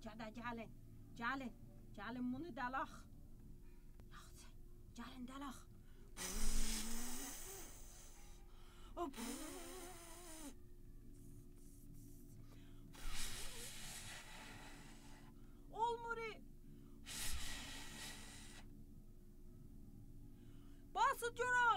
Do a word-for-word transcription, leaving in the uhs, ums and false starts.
Gədə gəlin, gəlin, gəlin bunu dəlaq. Yaxşı, gəlin dəlaq. Hop. Olmuri. Basın görəm.